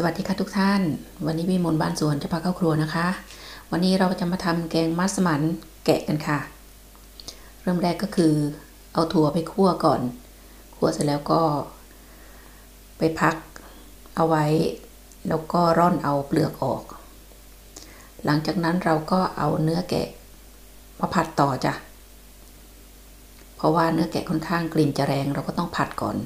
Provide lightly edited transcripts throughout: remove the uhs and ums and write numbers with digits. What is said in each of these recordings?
วัสดีค่ะทุกท่านวันนี้วิมลบ้านสวนจะพาเข้าครัวนะคะวันนี้เราจะมาทำแกงมัสมั่นแกะกันค่ะเริ่มแรกก็คือเอาถั่วไปคั่วก่อนคั่วเสร็จแล้วก็ไปพักเอาไว้แล้วก็ร่อนเอาเปลือกออกหลังจากนั้นเราก็เอาเนื้อแกะมาผัดต่อจ้ะเพราะว่าเนื้อแกะค่อนข้างกลิ่นจะแรงเราก็ต้องผัดก่อน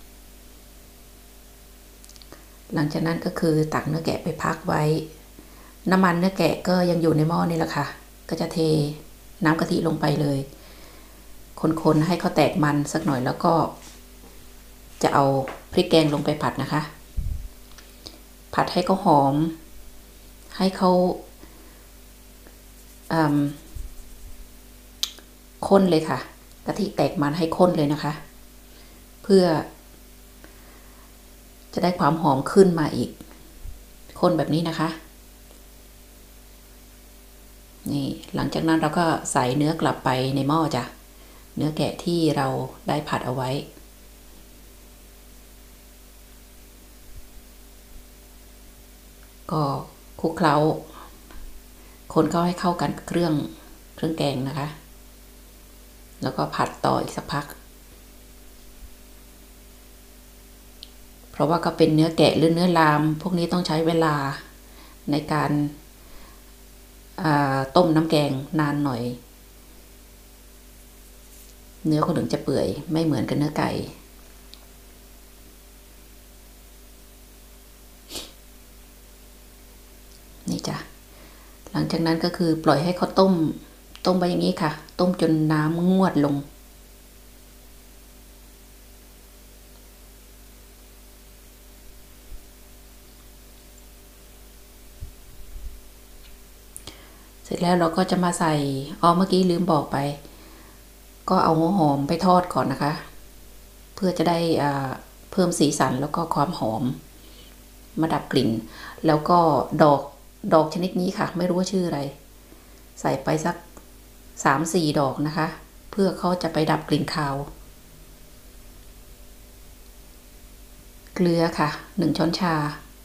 หลังจากนั้นก็คือตักเนื้อแกะไปพักไว้น้ำมันเนื้อแกะก็ยังอยู่ในหม้อนี่แหละค่ะก็จะเทน้ำกะทิลงไปเลยคนๆให้เขาแตกมันสักหน่อยแล้วก็จะเอาพริกแกงลงไปผัดนะคะผัดให้เขาหอมให้เขาข้นเลยค่ะกะทิแตกมันให้ข้นเลยนะคะเพื่อจะได้ความหอมขึ้นมาอีกคนแบบนี้นะคะนี่หลังจากนั้นเราก็ใส่เนื้อกลับไปในหม้อจ้ะเนื้อแกะที่เราได้ผัดเอาไว้ก็คลุกเคล้าคนเข้าให้เข้ากันกับเครื่องแกงนะคะแล้วก็ผัดต่ออีกสักพักเพราะว่าก็เป็นเนื้อแกะหรือเนื้อลามพวกนี้ต้องใช้เวลาในการต้มน้ำแกงนานหน่อยเนื้อคนถึงจะเปื่อยไม่เหมือนกับเนื้อไก่นี่จ้ะหลังจากนั้นก็คือปล่อยให้เขาต้มไปอย่างนี้ค่ะต้มจนน้ำงวดลงเสร็จแล้วเราก็จะมาใส่เมื่อกี้ลืมบอกไปก็เอาหัวหอมไปทอดก่อนนะคะเพื่อจะได้เพิ่มสีสันแล้วก็ความหอมมาดับกลิ่นแล้วก็ดอกชนิดนี้ค่ะไม่รู้ว่าชื่ออะไรใส่ไปสัก 3-4 ดอกนะคะเพื่อเขาจะไปดับกลิ่นคาวเกลือค่ะ1 ช้อนชา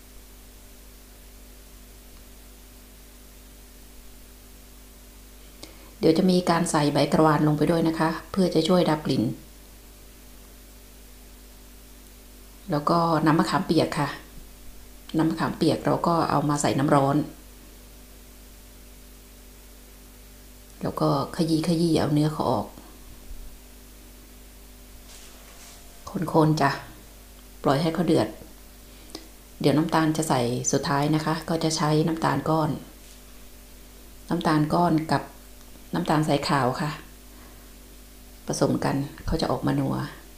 เดี๋ยวจะมีการใส่ใบกระวานลงไปด้วยนะคะเพื่อจะช่วยดับกลิ่นแล้วก็น้ำมะขามเปียกค่ะน้ำมะขามเปียกเราก็เอามาใส่น้ำร้อนแล้วก็ขยี้เอาเนื้อเขาออกคนๆจ้ะปล่อยให้เขาเดือดเดี๋ยวน้ำตาลจะใส่สุดท้ายนะคะก็จะใช้น้ำตาลก้อนกับน้ำตาลทรายขาวค่ะผสมกันเขาจะออกมานัว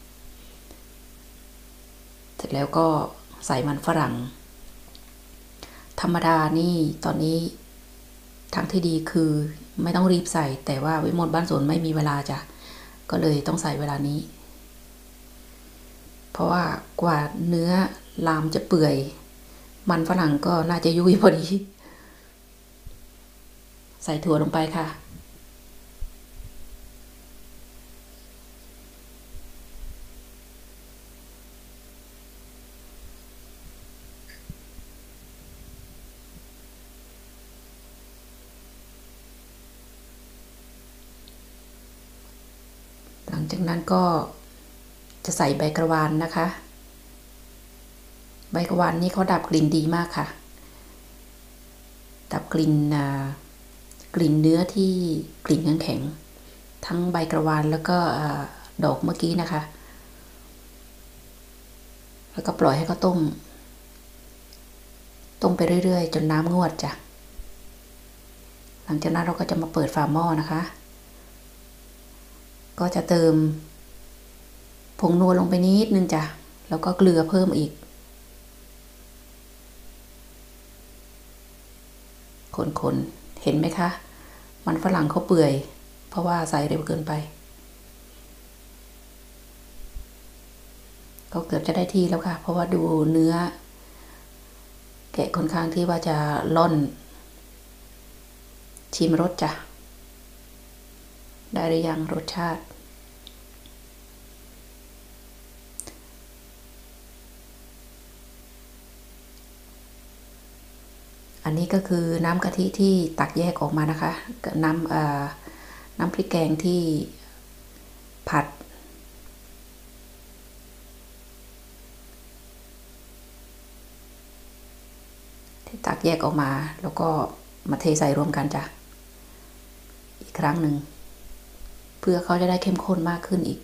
เสร็จแล้วก็ใส่มันฝรั่งธรรมดานี่ตอนนี้ทางที่ดีคือไม่ต้องรีบใส่แต่ว่าวิมลบ้านสวนไม่มีเวลาจ้ะก็เลยต้องใส่เวลานี้เพราะว่ากว่าเนื้อลามจะเปื่อยมันฝรั่งก็น่าจะยุ่ยพอดีใส่ถั่วลงไปค่ะหลังจากนั้นก็จะใส่ใบกระวานนะคะใบกระวานนี้เขาดับกลิ่นดีมากค่ะดับกลิ่นเนื้อที่กลิ่นแข็งๆทั้งใบกระวานแล้วก็ดอกเมื่อกี้นะคะแล้วก็ปล่อยให้เขาต้มไปเรื่อยๆจนน้ำงวดจ้ะหลังจากนั้นเราก็จะมาเปิดฝาหม้อนะคะก็จะเติมผงนัวลงไปนิดนึงจ้ะแล้วก็เกลือเพิ่มอีกคนเห็นไหมคะมันฝรั่งเขาเปื่อยเพราะว่าใส่เร็วเกินไปก็เกือบจะได้ที่แล้วค่ะเพราะว่าดูเนื้อแกะค่อนข้างที่ว่าจะล่อนชิมรสจ้ะได้หรือยังรสชาตินนี้ก็คือน้ำกะทิที่ตักแยกออกมานะคะน้ำพริกแกงที่ผัดตักแยกออกมาแล้วก็มาเทใส่รวมกันจ้ะอีกครั้งหนึ่งเพื่อเขาจะได้เข้มข้นมากขึ้นอีก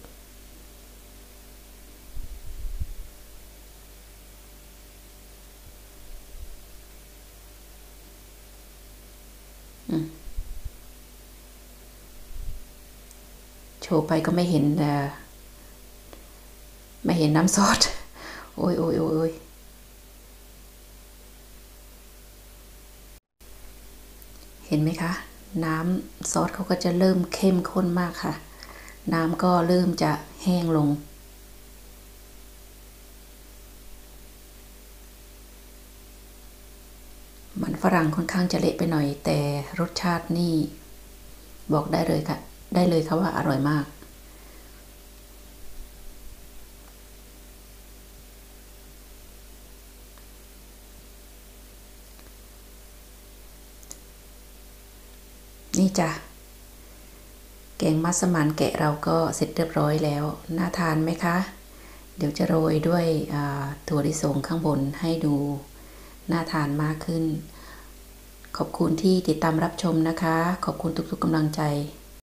โชว์ไปก็ไม่เห็นน้ำซอสโอ้ยเห็นไหมคะน้ำซอสเขาก็จะเริ่มเข้มข้นมากค่ะน้ำก็เริ่มจะแห้งลงมันฝรั่งค่อนข้างจะเละไปหน่อยแต่รสชาตินี่บอกได้เลยค่ะว่าอร่อยมากนี่จ้ะแกงมัสมั่นแกะเราก็เสร็จเรียบร้อยแล้วน่าทานไหมคะเดี๋ยวจะโรยด้วยถั่วลิสงข้างบนให้ดูน่าทานมากขึ้นขอบคุณที่ติดตามรับชมนะคะขอบคุณทุกๆกำลังใจ